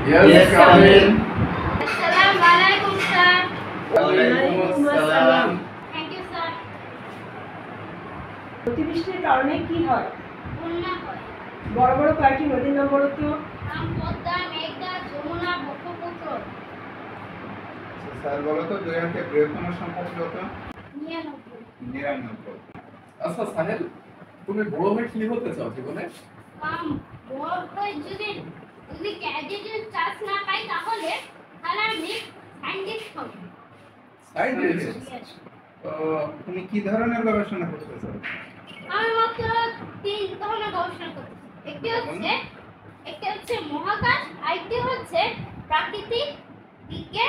Yes, come in. Assalamualaikum, sir. Waalaikumsalam. Thank you, sir. অতিবৃষ্টির কারণে কি হয়? বন্যা হয়। বড় বড় কয়েকটি নদীর নাম বলো তো। পদ্মা, মেঘনা, যমুনা, ব্রহ্মপুত্র। স্যার বলো তো দুই অঙ্কের বৃহত্তম সংখ্যা কত? 99। আচ্ছা সাহেল, তুমি বড় হয়ে কি হতে চাও জীবনে? বড় হয়ে যদি ক্যাডেটের চান্স না পাই তাহলে আমি সায়েন্টিস্ট হব। সায়েন্টিস্ট? তুমি কি ধরনের গবেষণা করতে চাও? আমি মাত্র 3 ধরনের গবেষণা করছি। একটি হচ্ছে মহাকাশ, আরেকটি হচ্ছে প্রাকৃতিক বিজ্ঞান,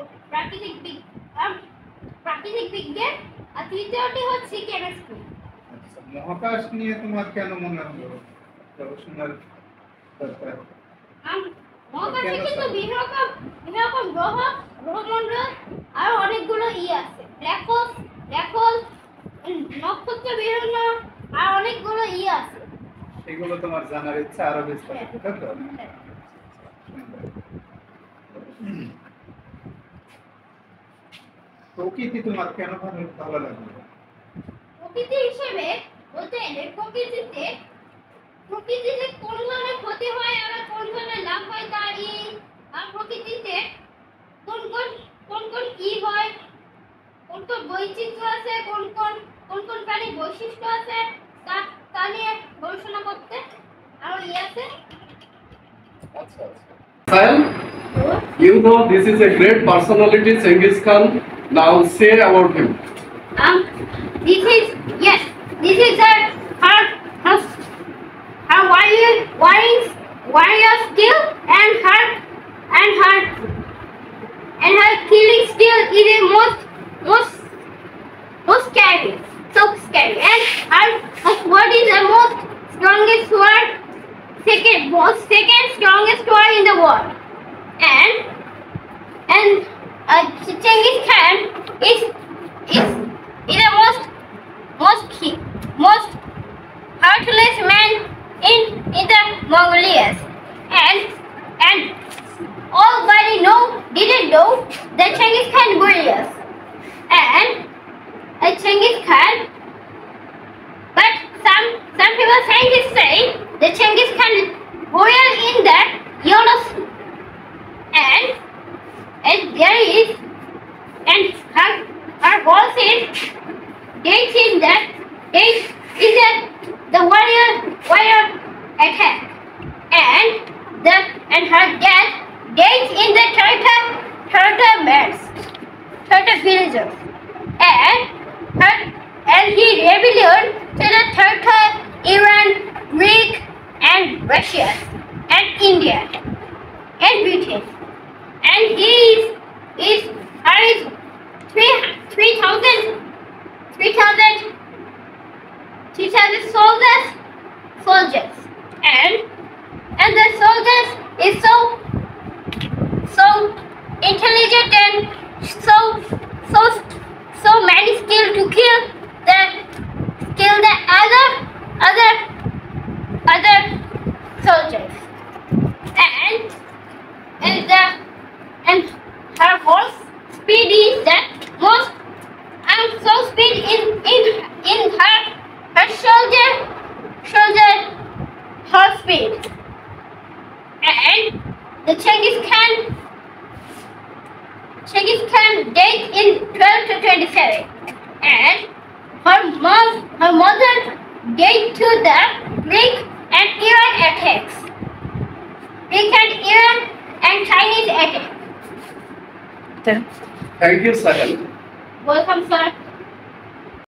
আর তৃতীয়টি হচ্ছে কেমিস্ট্রি। আচ্ছা, মহাকাশ নিয়ে তোমার কেন মনে হলো গবেষণার দরকার? মহাকাশে কিন্তু বিভিন্ন রকম গ্রহমণ্ডল আর অনেকগুলো আছে, ব্ল্যাক হোল, নক্ষত্র, বিভিন্ন আর অনেকগুলো আছে। সেগুলো তোমার জানার ইচ্ছা আরো বিস্তারিত, তাই তো? প্রকৃতি তোমার কেন ভালো লাগলো? প্রকৃতি হিসেবে বলতে গেলে প্রকৃতিতে কোন ধরনের ক্ষতি হয় আর কোন ধরনের লাভ হয় আর প্রকৃতিতে কোন কি হয়, কোন বৈচিত্র্য আছে, কোন প্রাণীর বৈশিষ্ট্য আছে তা নিয়ে গবেষণা করতে আরো আছে। আচ্ছা আচ্ছা। Sahel, you know this is a great personality, Genghis Khan. Now say about him. This is her warrior skill and her killing skill is the most scary, so scary. And her sword is the most strongest sword, second strongest sword in the world. And Genghis Khan is the most heartless man in the Mongolia. And didn't know that Genghis Khan warriors. And Genghis Khan, but some people scientists say that Genghis Khan warrior in the yellow sea. And there is, and her boss is the warrior attack, and her dad dates in the Tartar villagers, and he rebelled to the Tartar, Iran, Greek, and Russia, and India, and Britain, and he is 3,000 soldiers, and the soldiers is so intelligent and so many skilled to kill the other soldiers, and her horse speed is the most, and so speed in her soldier her speed. And the Genghis Khan died in 1227, and her mother died to the Greek and Iran attacks. Greek and Iran and Chinese attacks. Thank you, Sahel. Welcome, sir.